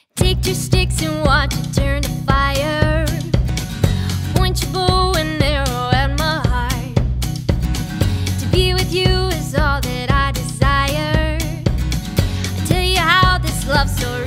Take two sticks and watch it turn to fire. Point your bow and arrow at my heart. To be with you is all that I desire. I tell you how this love story